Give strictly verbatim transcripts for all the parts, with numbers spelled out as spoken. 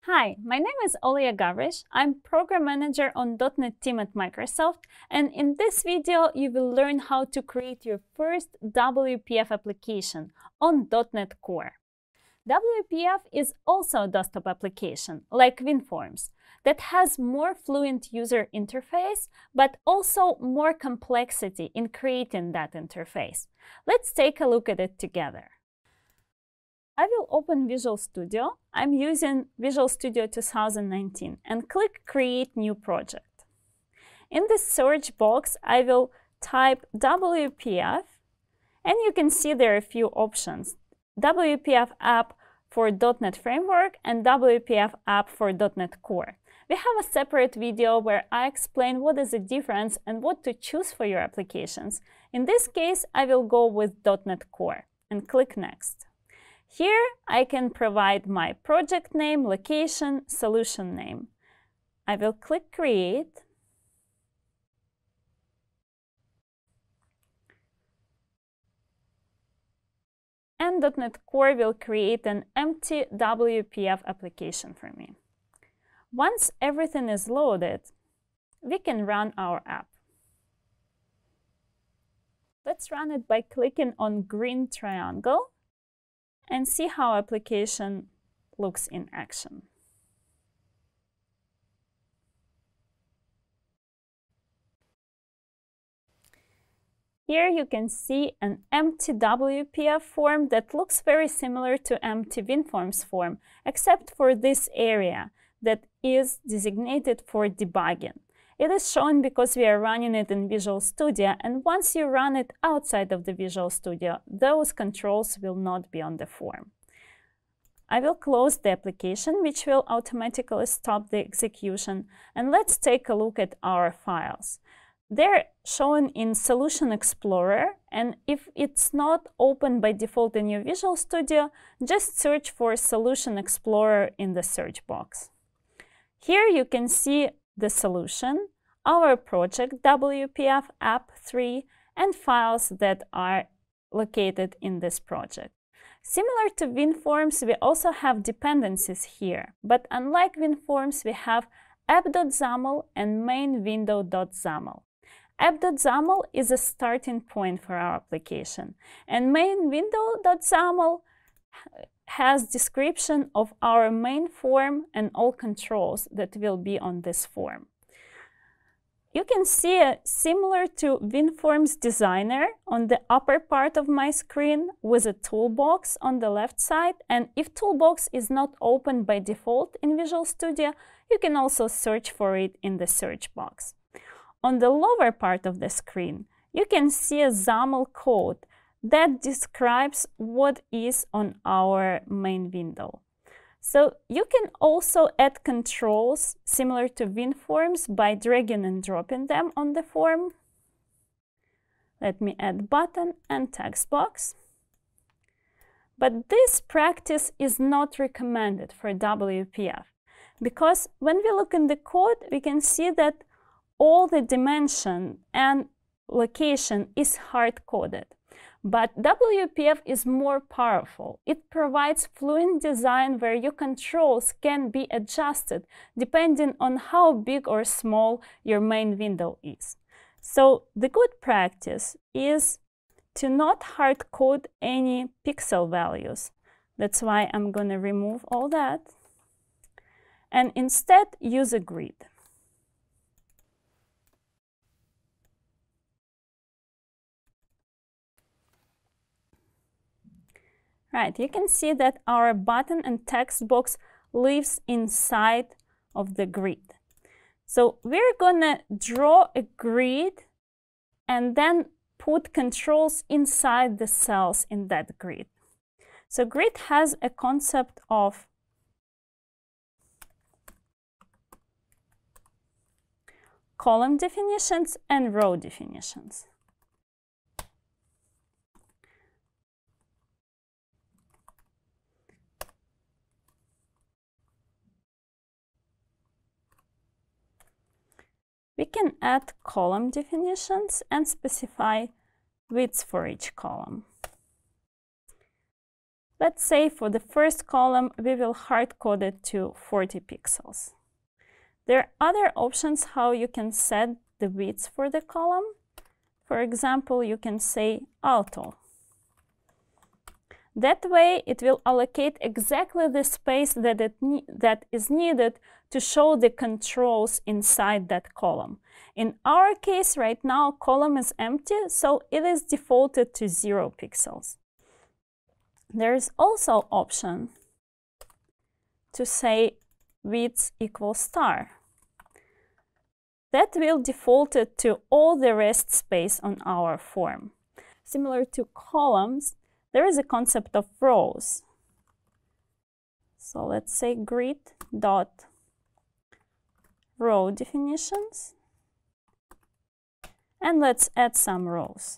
Hi, my name is Olia Gavrish. I'm Program Manager on dot net team at Microsoft, and in this video you will learn how to create your first W P F application on dot net Core. W P F is also a desktop application, like WinForms, that has more fluent user interface, but also more complexity in creating that interface. Let's take a look at it together. I will open Visual Studio. I'm using Visual Studio two thousand nineteen and click Create New Project. In the search box, I will type W P F, and you can see there are a few options. W P F app for dot net Framework and W P F app for dot net Core. We have a separate video where I explain what is the difference and what to choose for your applications. In this case, I will go with dot net Core and click Next. Here, I can provide my project name, location, solution name. I will click Create. And dot net Core will create an empty W P F application for me. Once everything is loaded, we can run our app. Let's run it by clicking on green triangle and see how application looks in action. Here you can see an empty W P F form that looks very similar to empty WinForms form, except for this area that is designated for debugging. It is shown because we are running it in Visual Studio, and once you run it outside of the Visual Studio, those controls will not be on the form. I will close the application, which will automatically stop the execution, and let's take a look at our files. They're shown in Solution Explorer, and if it's not open by default in your Visual Studio, just search for Solution Explorer in the search box. Here you can see the solution, our project W P F app three, and files that are located in this project. Similar to WinForms, we also have dependencies here, but unlike WinForms, we have app.xaml and main window.xaml. app.xaml is a starting point for our application, and main window.xaml has description of our main form and all controls that will be on this form. You can see a similar to WinForms Designer on the upper part of my screen with a toolbox on the left side, and if toolbox is not open by default in Visual Studio, you can also search for it in the search box. On the lower part of the screen, you can see a XAML code that describes what is on our main window. So you can also add controls similar to WinForms by dragging and dropping them on the form. Let me add button and text box. But this practice is not recommended for W P F, because when we look in the code, we can see that all the dimension and location is hard-coded. But W P F is more powerful. It provides fluent design where your controls can be adjusted depending on how big or small your main window is. So the good practice is to not hard code any pixel values. That's why I'm going to remove all that and instead use a grid. Right, you can see that our button and text box lives inside of the grid. So we're gonna draw a grid and then put controls inside the cells in that grid. So grid has a concept of column definitions and row definitions. We can add column definitions and specify widths for each column. Let's say for the first column, we will hard-code it to forty pixels. There are other options how you can set the width for the column. For example, you can say auto. That way, it will allocate exactly the space that, it that is needed to show the controls inside that column. In our case, right now, column is empty, so it is defaulted to zero pixels. There is also option to say width equals star. That will default it to all the rest space on our form. Similar to columns, there is a concept of rows. So let's say grid dot row definitions, and let's add some rows.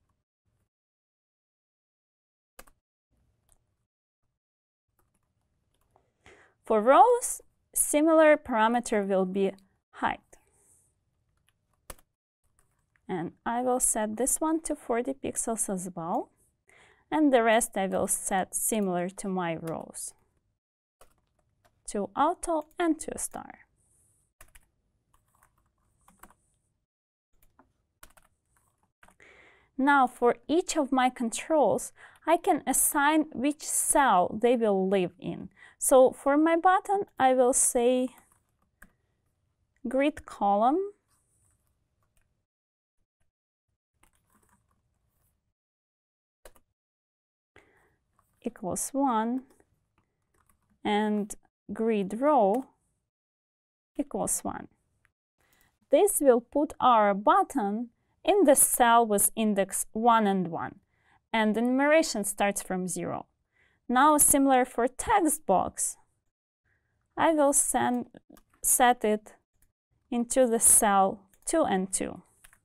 For rows, similar parameter will be height. And I will set this one to forty pixels as well. And the rest I will set similar to my rows, to auto and to star. Now for each of my controls, I can assign which cell they will live in. So for my button, I will say grid column equals one and grid row equals one. This will put our button in the cell with index one and one, and the numeration starts from zero. Now, similar for text box, I will send, set it into the cell two and two.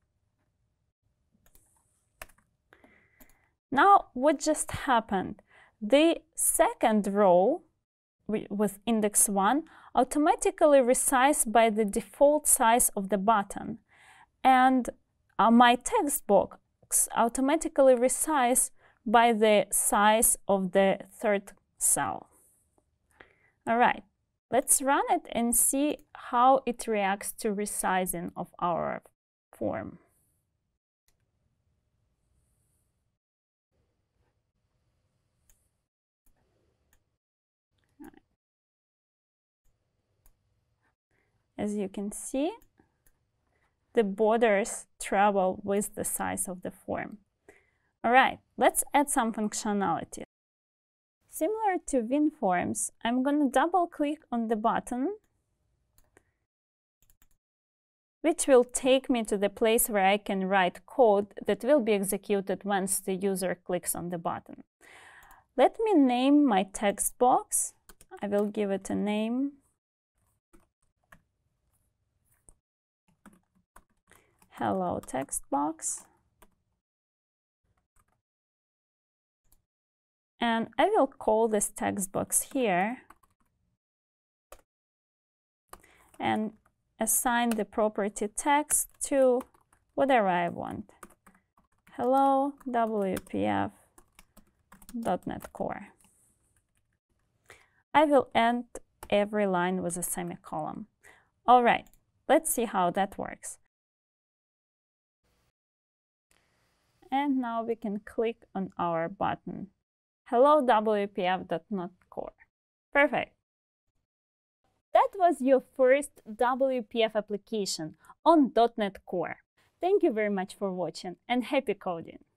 Now, what just happened? The second row with index one automatically resized by the default size of the button, and uh, my text box automatically resized by the size of the third cell. All right, let's run it and see how it reacts to resizing of our form. As you can see, the borders travel with the size of the form. All right, let's add some functionality. Similar to WinForms, I'm going to double click on the button, which will take me to the place where I can write code that will be executed once the user clicks on the button. Let me name my text box. I will give it a name. Hello text box. And I will call this text box here and assign the property text to whatever I want. Hello W P F dot net Core. I will end every line with a semicolon. All right, let's see how that works. And now we can click on our button. Hello W P F dot net Core. Perfect. That was your first W P F application on dot net Core. Thank you very much for watching and happy coding!